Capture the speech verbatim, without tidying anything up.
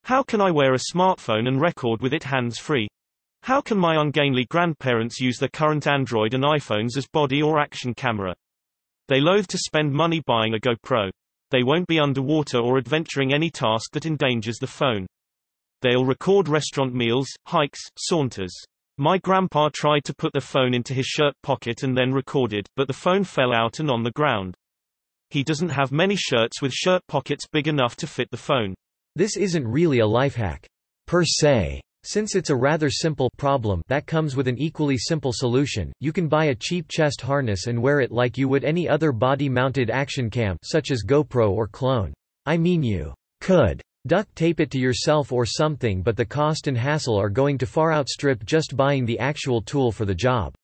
How can I wear a smartphone and record with it hands-free? How can my ungainly grandparents use their current Android and iPhones as body or action camera? They loathe to spend money buying a GoPro. They won't be underwater or adventuring any task that endangers the phone. They'll record restaurant meals, hikes, saunters. My grandpa tried to put the phone into his shirt pocket and then recorded, but the phone fell out and on the ground. He doesn't have many shirts with shirt pockets big enough to fit the phone. This isn't really a life hack, per se. Since it's a rather simple problem that comes with an equally simple solution, you can buy a cheap chest harness and wear it like you would any other body-mounted action cam, such as GoPro or Clone. I mean, you could duct tape it to yourself or something, but the cost and hassle are going to far outstrip just buying the actual tool for the job.